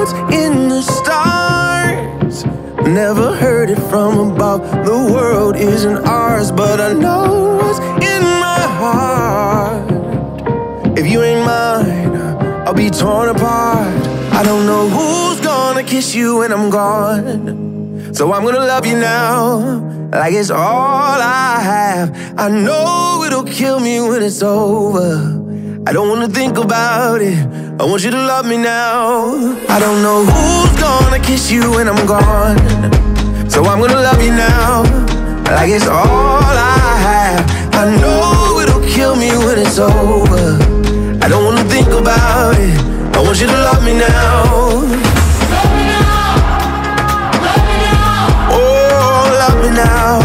what's in the stars. Never heard it from above. The world isn't ours, but I know what's in my heart. If you ain't mine, I'll be torn apart. I don't know who's gonna kiss you when I'm gone, so I'm gonna love you now, like it's all I have. I know it'll kill me when it's over. I don't wanna think about it, I want you to love me now. I don't know who's gonna kiss you when I'm gone, so I'm gonna love you now, like it's all I have. I know it'll kill me when it's over. I don't wanna think about it, I want you to love me now. Love me now, love me now. Oh, love me now.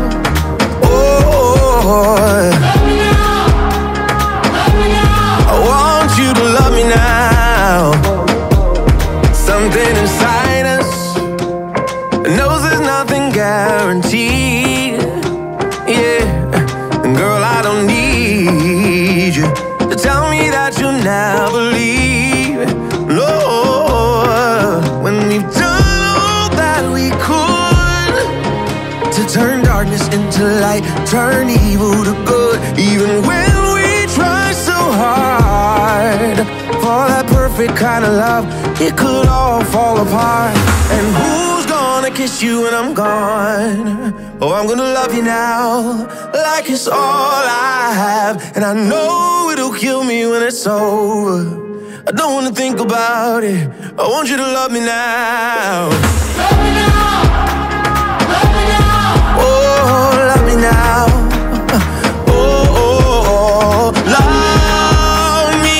Oh, love me now, love me now. I want you to love me now. Something inside us knows there's nothing guaranteed. Yeah, girl, I don't need you to tell me that you'll never leave. No, when we've done all that we could to turn darkness into light, turn evil to good, even when we try so hard for that perfect kind of love, it could all fall apart. And who's gonna kiss you when I'm gone? Oh, I'm gonna love you now, like it's all I have. And I know it'll kill me when it's over. I don't wanna think about it, I want you to love me now. Love me now, love me now. Oh, love me now. Oh, oh, oh, love me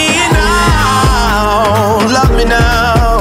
now. Love me now.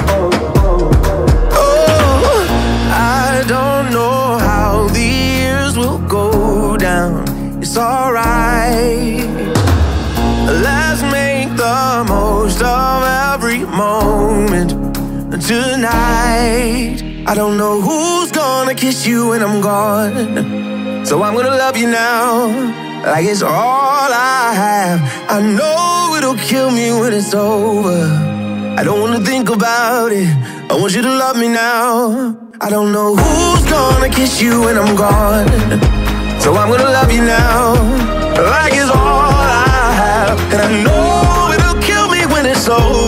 Oh, I don't know how the years will go down. It's alright. Let's make the most of every moment tonight. I don't know who's gonna kiss you when I'm gone, so I'm gonna love you now, like it's all I have. I know it'll kill me when it's over. I don't wanna think about it, I want you to love me now. I don't know who's gonna kiss you when I'm gone, so I'm gonna love you now, like it's all I have. And I know it'll kill me when it's over.